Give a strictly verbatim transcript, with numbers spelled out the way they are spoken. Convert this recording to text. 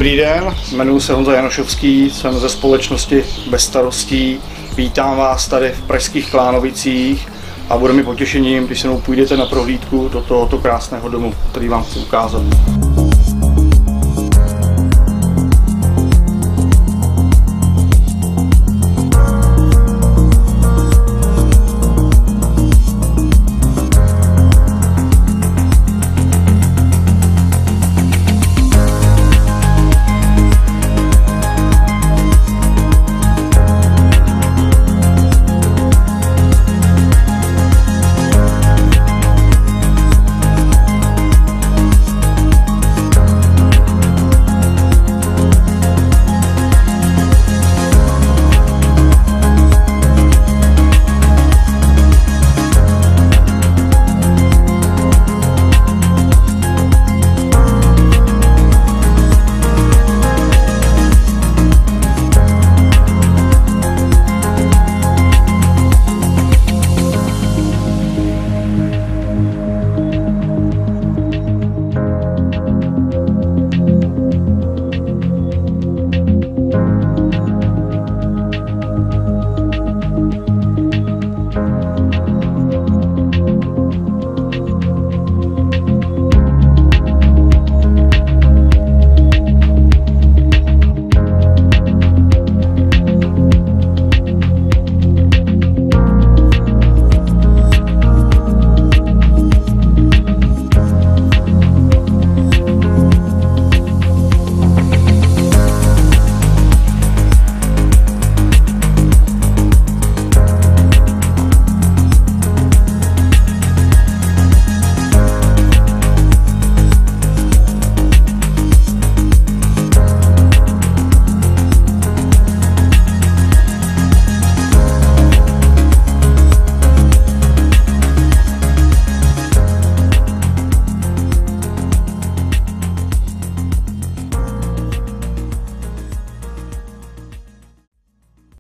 Dobrý den, jmenuji se Honza Janošovský, jsem ze společnosti Bez starostí. Vítám vás tady v pražských Klánovicích a bude mi potěšením, když se mnou půjdete na prohlídku do tohoto krásného domu, který vám chci ukázat.